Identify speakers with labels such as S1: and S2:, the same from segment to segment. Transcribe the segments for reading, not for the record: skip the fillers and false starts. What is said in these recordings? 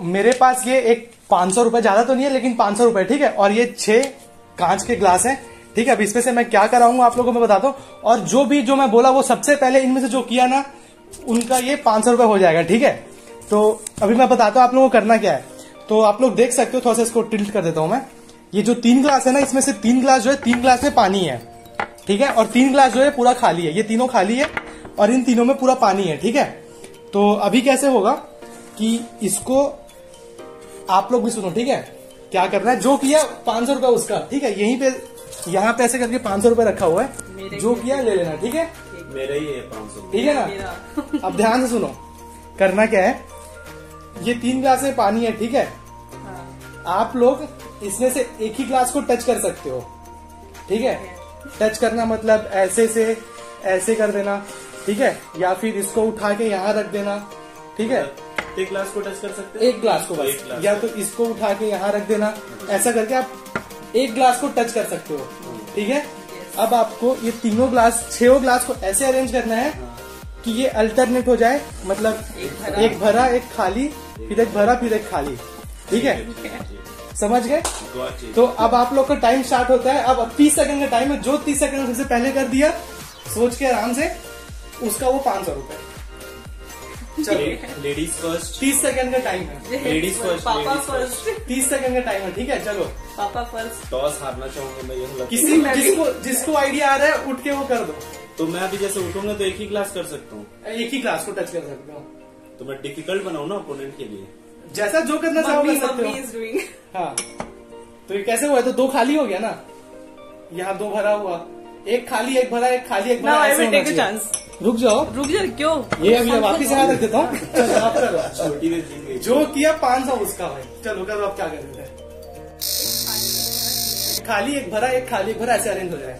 S1: मेरे पास ये एक 500 रुपए, ज्यादा तो नहीं है लेकिन 500 रुपए, ठीक है। और ये 6 कांच के ग्लास हैं, ठीक है। अब इसमें से मैं क्या कराऊंगा आप लोगों को मैं बताता हूँ। और जो मैं बोला वो सबसे पहले इनमें से जो किया ना, उनका ये 500 रुपए हो जाएगा, ठीक है। तो अभी मैं बताता हूँ आप लोगों को करना क्या है। तो आप लोग देख सकते हो, थोड़ा सा इसको टिल्ट कर देता हूं मैं। ये जो 3 ग्लास है ना, इसमें से 3 ग्लास जो है, 3 ग्लास में पानी है, ठीक है। और 3 ग्लास जो है पूरा खाली है, ये तीनों खाली है और इन तीनों में पूरा पानी है, ठीक है। तो अभी कैसे होगा कि इसको आप लोग भी सुनो, ठीक है। क्या करना है, जो किया 500 रुपए उसका, ठीक है। यहीं पे यहाँ पे ऐसे करके 500 रुपए रखा हुआ है, जो किया ले लेना, ठीक है।
S2: मेरा ही है 500,
S1: ठीक है ना। अब ध्यान से सुनो, करना क्या है, ये 3 ग्लास में पानी है, ठीक है। आप लोग इसमें से एक ही ग्लास को टच कर सकते हो, ठीक है। टच करना मतलब ऐसे से ऐसे कर देना, ठीक है। या फिर इसको उठा के यहाँ रख देना, ठीक है।
S2: एक ग्लास को टच कर सकते हैं,
S1: एक ग्लास को बस, या तो इसको उठा के यहाँ रख देना, ऐसा करके आप एक ग्लास को टच कर सकते हो, ठीक है। अब आपको ये तीनों ग्लास, 6 ग्लास को ऐसे अरेंज करना है कि ये अल्टरनेट हो जाए, मतलब एक भरा एक खाली, फिर एक भरा फिर एक खाली, ठीक है। समझ गए। तो अब आप लोग का टाइम स्टार्ट होता है। अब 30 सेकंड का टाइम है, जो 30 सेकंड सबसे पहले कर दिया सोच के आराम से, उसका वो 500 रुपए। चलो
S2: लेडीज फर्स्ट,
S1: 30 सेकंड का टाइम है।
S2: लेडीज फर्स्ट,
S3: पापा फर्स्ट,
S1: 30 सेकंड का टाइम है, ठीक है। चलो
S3: पापा फर्स्ट।
S2: टॉस हारना चाहूंगा मैं, ये
S1: किसी जिसको आइडिया आ रहा है उठ के वो कर दो।
S2: तो मैं अभी जैसे उठूंगा तो एक ही ग्लास कर सकता हूँ,
S1: एक ही ग्लास को टच कर सकते हो।
S2: तो मैं डिफिकल्ट बनाऊँ ना अपोनेंट के लिए,
S1: जैसा जो करना चाहो कर सकते हो। हाँ, तो ये कैसे हुआ है, तो 2 खाली हो गया ना, यहाँ 2 भरा हुआ, एक खाली एक भरा, एक खाली एक भरा, ऐसे होना चाहिए। रुक जाओ क्यों, ये अभी वापिस यहाँ रख देता हूँ। चलो आप करो,
S2: छोटी में जीत गई।
S1: जो किया 500 उसका भाई। चलो करो, आप क्या कर रहे थे। खाली एक भरा, एक खाली एक भरा, ऐसे अरेंज हो जाए।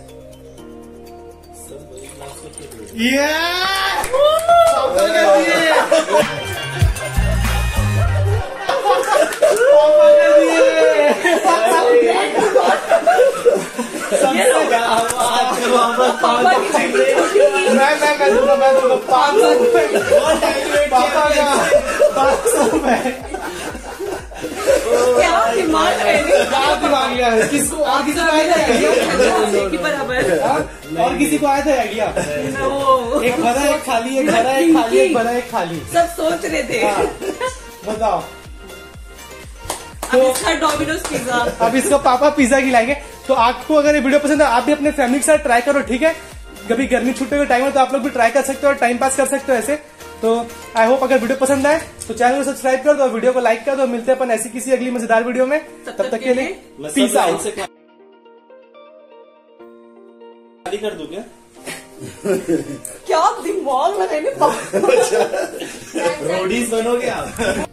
S1: मैं दूंगा 500 रुपए, 500 रुपए।
S3: क्या दिमाग
S1: है, किसको और किसी को आया था आइडिया? और किसी को आया था आइडिया? एक भरा एक खाली, एक भरा एक खाली, एक भरा एक खाली,
S3: सब सोच रहे थे।
S1: बताओ।
S3: तो इसका डोमिनोज पिज्जा,
S1: अब इसको पापा पिज्जा खिलाएंगे। तो आपको अगर ये वीडियो पसंद है, आप भी अपने फैमिली के साथ ट्राई करो, ठीक है। कभी गर्मी छुट्टी का टाइम है तो आप लोग भी ट्राई कर सकते हो और टाइम पास कर सकते हो ऐसे। तो आई होप अगर वीडियो पसंद आए तो चैनल को सब्सक्राइब कर दो, वीडियो को लाइक कर दो। मिलते हैं अपन ऐसी किसी अगली मजेदार वीडियो में, तब तक के लिए पीस आउट।
S2: कर दूं
S3: क्या दिमाग लगाने,
S2: रोडीज बनोगे आप।